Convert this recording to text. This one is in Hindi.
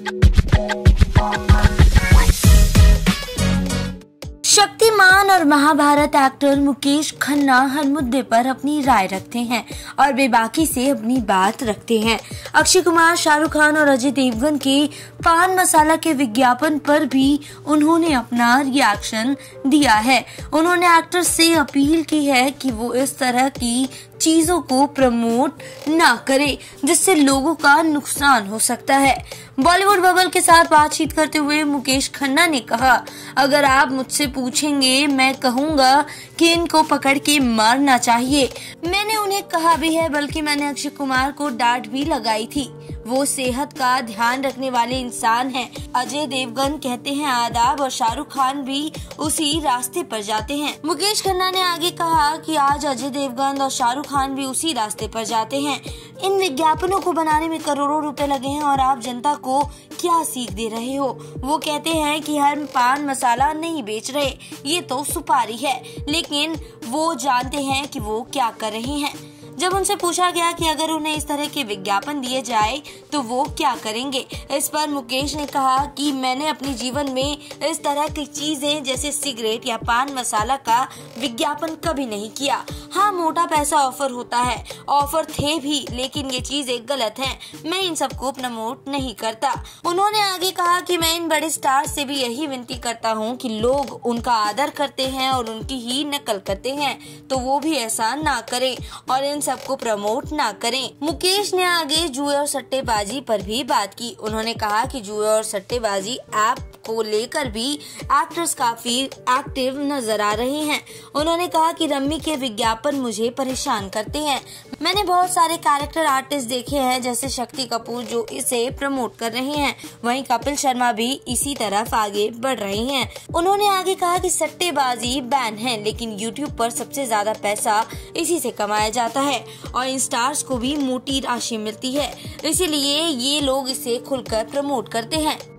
शक्तिमान और महाभारत एक्टर मुकेश खन्ना हर मुद्दे पर अपनी राय रखते हैं और बेबाकी से अपनी बात रखते हैं। अक्षय कुमार, शाहरुख खान और अजय देवगन के पान मसाला के विज्ञापन पर भी उन्होंने अपना रिएक्शन दिया है। उन्होंने एक्टर से अपील की है कि वो इस तरह की चीजों को प्रमोट ना करे जिससे लोगों का नुकसान हो सकता है। बॉलीवुड बबल के साथ बातचीत करते हुए मुकेश खन्ना ने कहा, अगर आप मुझसे पूछेंगे मैं कहूँगा कि इनको पकड़ के मारना चाहिए। मैंने उन्हें कहा भी है, बल्कि मैंने अक्षय कुमार को डांट भी लगाई थी। वो सेहत का ध्यान रखने वाले इंसान हैं। अजय देवगन कहते हैं आदाब और शाहरुख खान भी उसी रास्ते पर जाते हैं। मुकेश खन्ना ने आगे कहा कि आज अजय देवगन और शाहरुख खान भी उसी रास्ते पर जाते हैं। इन विज्ञापनों को बनाने में करोड़ों रुपए लगे हैं और आप जनता को क्या सीख दे रहे हो। वो कहते हैं कि हम पान मसाला नहीं बेच रहे, ये तो सुपारी है, लेकिन वो जानते हैं कि वो क्या कर रहे हैं। जब उनसे पूछा गया कि अगर उन्हें इस तरह के विज्ञापन दिए जाए तो वो क्या करेंगे, इस पर मुकेश ने कहा कि मैंने अपने जीवन में इस तरह की चीजें जैसे सिगरेट या पान मसाला का विज्ञापन कभी नहीं किया। हाँ, मोटा पैसा ऑफर होता है, ऑफर थे भी, लेकिन ये चीजें गलत हैं। मैं इन सबको प्रमोट नहीं करता। उन्होंने आगे कहा कि मैं इन बड़े स्टार से भी यही विनती करता हूँ कि लोग उनका आदर करते हैं और उनकी ही नकल करते हैं, तो वो भी ऐसा ना करें और इन सबको प्रमोट ना करें। मुकेश ने आगे जुए और सट्टेबाजी पर भी बात की। उन्होंने कहा कि जुए और सट्टेबाजी ऐप को लेकर भी एक्टर्स काफी एक्टिव नजर आ रहे हैं। उन्होंने कहा कि रम्मी के विज्ञापन मुझे परेशान करते हैं। मैंने बहुत सारे कैरेक्टर आर्टिस्ट देखे हैं जैसे शक्ति कपूर जो इसे प्रमोट कर रहे हैं, वहीं कपिल शर्मा भी इसी तरफ आगे बढ़ रहे हैं। उन्होंने आगे कहा कि सट्टेबाजी बैन है, लेकिन यूट्यूब पर सबसे ज्यादा पैसा इसी से कमाया जाता है और इन स्टार्स को भी मोटी राशि मिलती है, इसीलिए ये लोग इसे खुलकर प्रमोट करते हैं।